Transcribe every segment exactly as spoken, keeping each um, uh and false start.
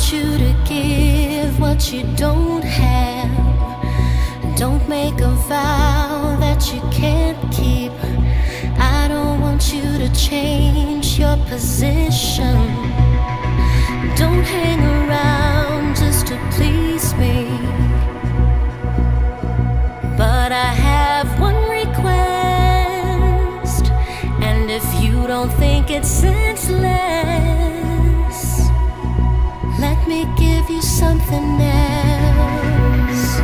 want you to give what you don't have. Don't make a vow that you can't keep. I don't want you to change your position. Don't hang around just to please me. But I have one request, and if you don't think it's senseless, let me give you something else.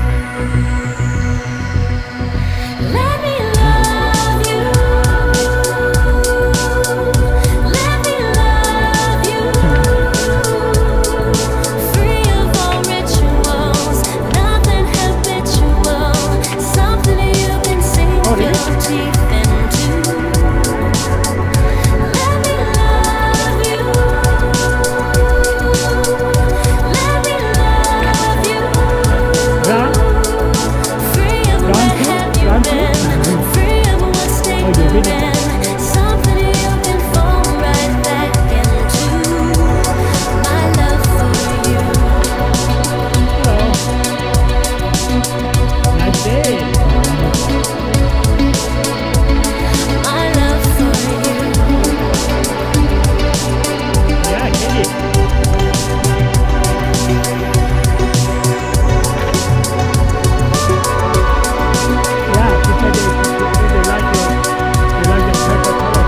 Let me love you. Let me love you. Free of all rituals, nothing habitual. Something you can sink your teeth into. Let me love you. Let me love you. Free of where have you been? Free of what's taken in. Something you can fall right back into. My love for you. That's it. My love for you. Yeah, get it. Yeah, she said they, they like the, they like the purple color.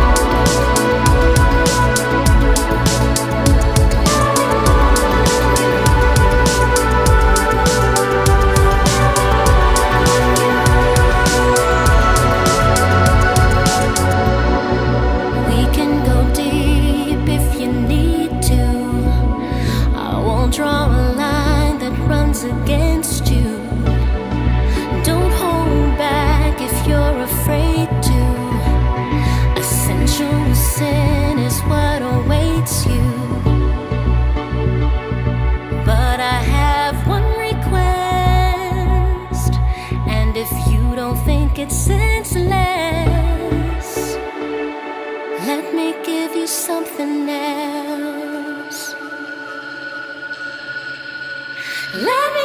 We can go deep if you need to. I won't draw a line that runs against you. Don't hold back if you're afraid to. A sensual sin is what awaits you. But I have one request, and if you don't think it's senseless, let me give you something else. Let me